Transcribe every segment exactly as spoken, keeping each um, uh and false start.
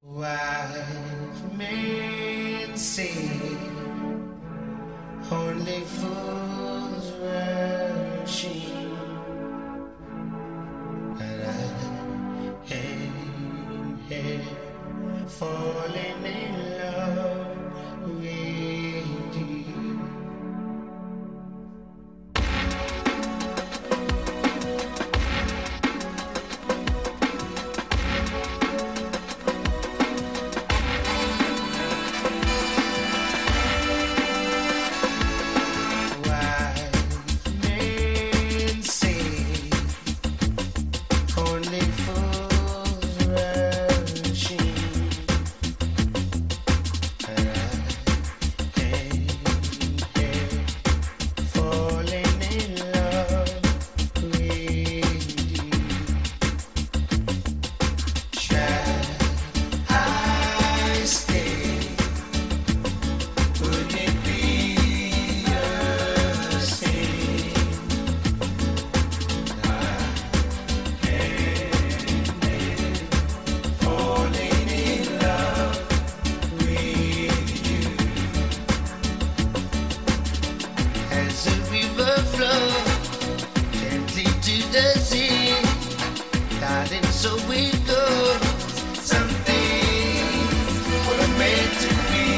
Wise men say only fools rushing, but I ain't here falling in love with you. So we go, some things were meant to be.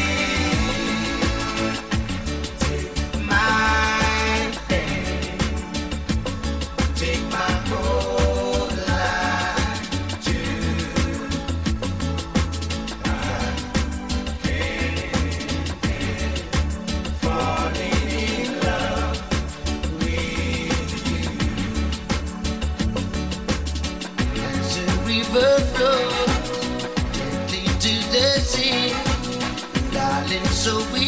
Take my hand, take my whole life too. I can't help falling in love with you. River flows gently to the sea, darling, so we